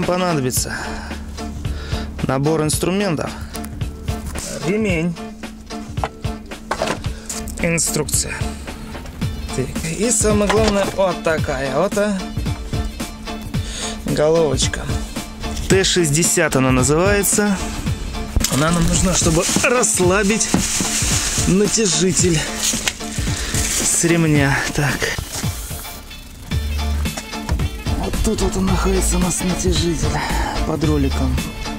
понадобится набор инструментов, ремень, инструкция. И самое главное, вот такая вот головочка. Т-60 она называется. Она нам нужна, чтобы расслабить натяжитель с ремня. Так. Вот тут вот он находится у нас натяжитель под роликом.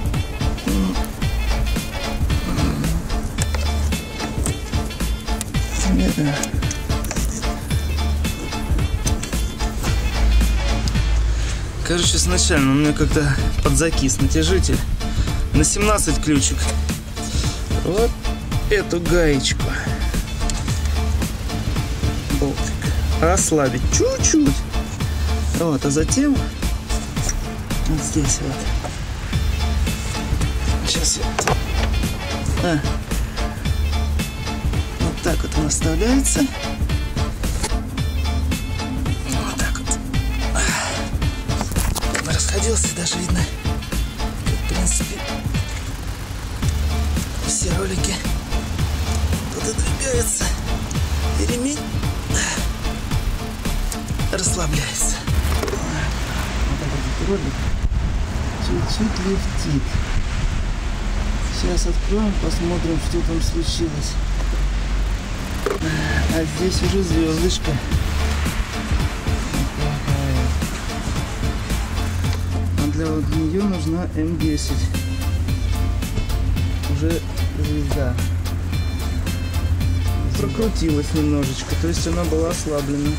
Видно? Короче, изначально у меня как-то подзакис натяжитель. На 17 ключик. Вот эту гаечку. Болтик. Ослабить чуть-чуть. Вот, а затем вот здесь вот. Сейчас я... Вот так вот он оставляется. Вот так вот. Расходился, даже видно. В принципе, все ролики пододвигаются. И ремень расслабляется. Вот этот ролик чуть-чуть лифтит. Сейчас откроем, посмотрим, что там случилось. А здесь уже звездочка. А для вот нее нужна М10. Уже звезда. Прокрутилась немножечко, то есть она была ослаблена.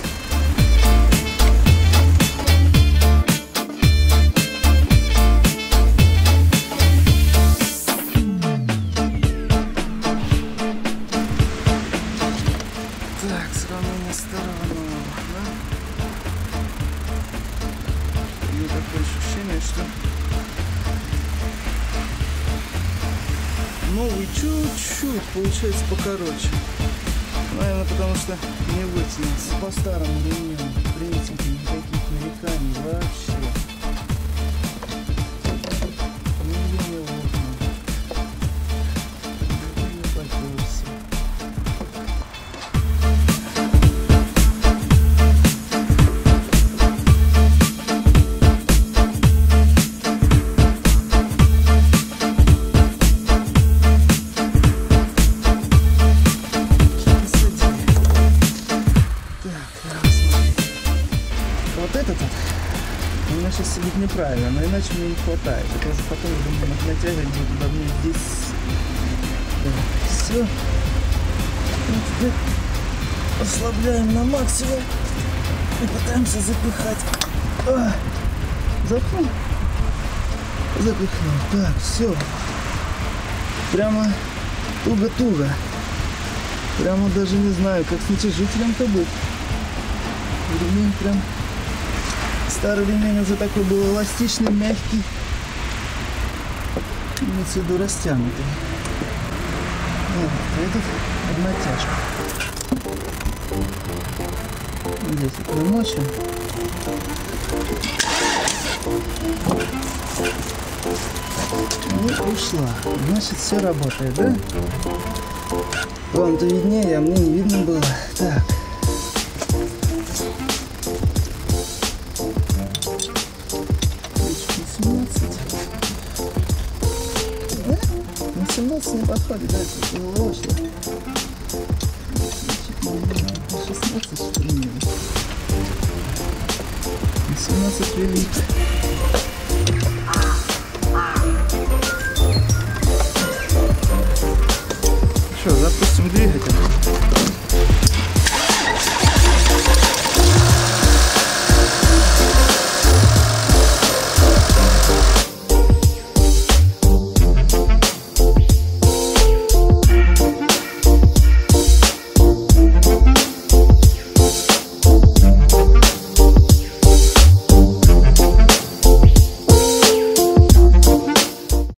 Так, сравнение старого нового, да? У меня такое ощущение, что новый чуть-чуть получается покороче. Наверное, потому что не вытянулся. По старому ремню, в принципе, никаких нареканий вообще. Нигде не лопнул. Нигде не потерся. Вот этот вот у меня сейчас сидит неправильно, но иначе мне не хватает. Это уже потом натягивать будет удобнее здесь. Все. Вот теперь ослабляем на максимум и пытаемся запихать. Запнул. Запихнул. Так, все. Прямо туго-туго. Прямо даже не знаю, как с натяжителем-то быть. Ремень прям... Старый ремень уже такой был эластичный, мягкий. Имеется в виду растянутый. Вот, этот однотяжка. Здесь вот намочим. И ушла. Значит, все работает, да? Вам-то виднее, а мне не видно было. Так. На 17 не подходит, да, это было очень. 16 что ли? На 17 велик. Что, запустим двигатель.